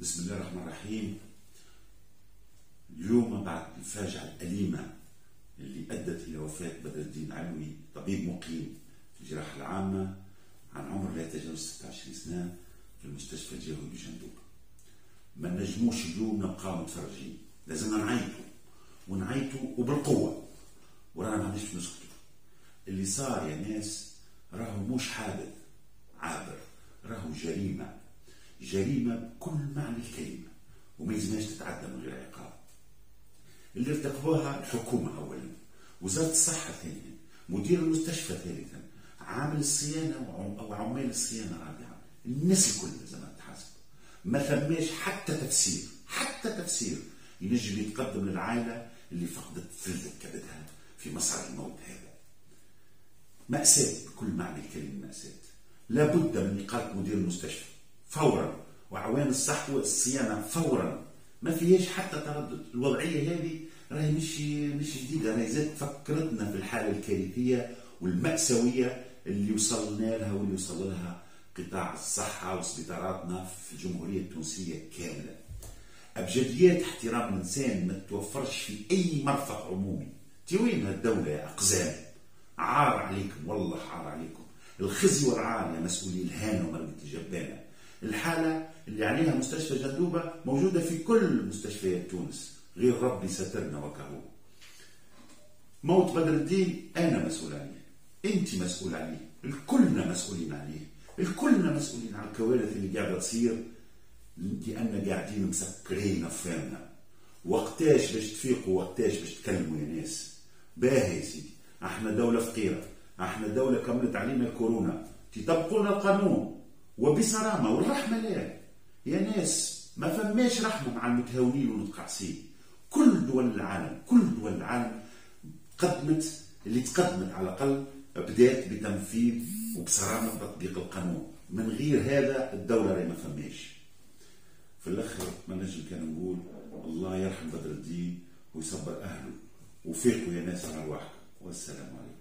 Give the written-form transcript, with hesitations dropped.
بسم الله الرحمن الرحيم. اليوم بعد الفاجعة الأليمة اللي أدت إلى وفاة بدر الدين علوي طبيب مقيم في الجراحة العامة عن عمر لا يتجاوز 26 سنة في المستشفى الجوهري بجندوب، ما نجموش اليوم نبقى متفرجين، لازم نعيطوا وبالقوة، ورانا ما نجمش نسكتوا. اللي صار يا ناس راهو مش حادث عابر، راهو جريمة بكل معنى الكلمة، وما يلزمهاش تتعدى من غير عقاب. اللي ارتكبوها الحكومة أولا، وزارة الصحة ثانيا، مدير المستشفى ثالثا، عامل الصيانة أو عمال الصيانة رابعا، الناس الكل لازم تتحاسب. ما ثماش حتى تفسير ينجم يتقدم للعائلة اللي فقدت فلذة كبدها في مصعد الموت هذا. مأساة بكل معنى الكلمة، مأساة. لابد من إقالة مدير المستشفى فورا، وعوان الصحة والصيانة فورا، ما فيهاش حتى تردد. الوضعية هذه راهي مش جديدة، راهي زاد فكرتنا في الحالة الكارثية والمأساوية اللي وصلنا لها واللي وصل لها قطاع الصحة وسبيطاراتنا في الجمهورية التونسية كاملة. أبجديات احترام الإنسان ما تتوفرش في أي مرفق عمومي. وين الدولة يا أقزام؟ عار عليكم، والله عار عليكم. الخزي والعار يا مسؤولي الهانة ومرقة الجبانة. الحالة اللي عليها مستشفى جندوبة موجودة في كل مستشفيات تونس، غير ربي سترنا وكهو. موت بدر الدين أنا مسؤول عليه، أنت مسؤول عليه، الكلنا مسؤولين عليه، الكلنا مسؤولين على الكوارث اللي قاعدة تصير، لأننا قاعدين مسكرين أفهامنا. وقتاش باش تفيقوا، وقتاش باش تكلموا يا ناس؟ باهي يا سيدي، احنا دولة فقيرة، احنا دولة كملت علينا الكورونا، تطبقوا لنا القانون وبصرامة، والرحمة لا يا ناس. ما فماش رحمة مع المتهاونين والمتقاعسين. كل دول العالم قدمت اللي تقدمت، على الأقل بدات بتنفيذ وبصرامة تطبيق القانون. من غير هذا الدولة راهي ما فماش. في الأخر ما نجم كان نقول الله يرحم بدر الدين ويصبر أهله، وفيقوا يا ناس على أرواحكم، والسلام عليكم.